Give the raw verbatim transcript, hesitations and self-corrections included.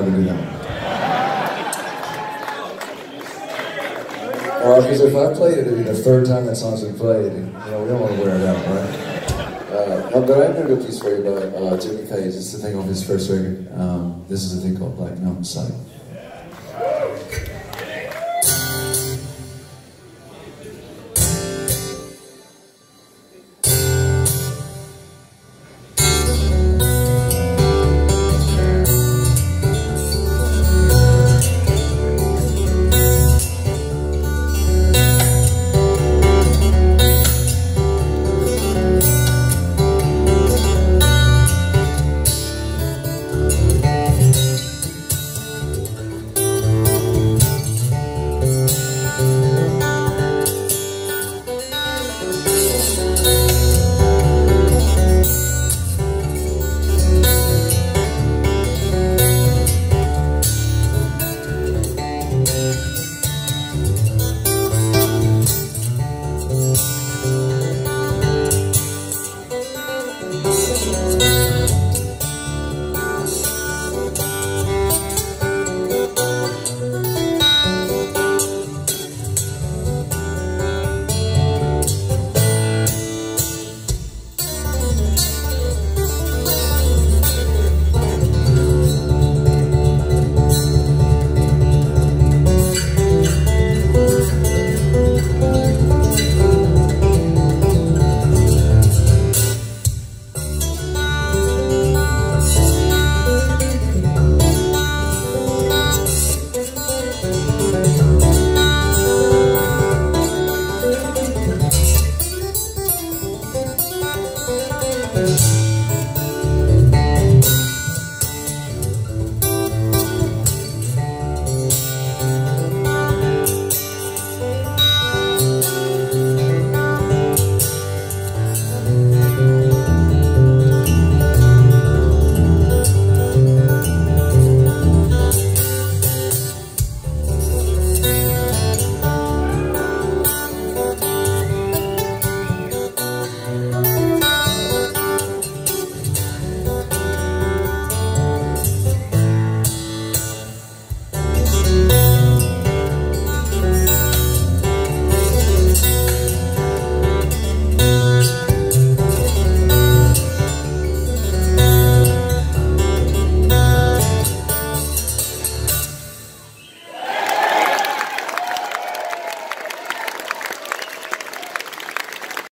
to do that one. Alright, because if I played it, it'd be the third time that song's been played, and you know, we don't want to wear it out, right? Uh, no, but I have a good piece for you about uh, Jimmy Page. It's the thing off his first record. Um, this is a thing called Black Mountain Sight.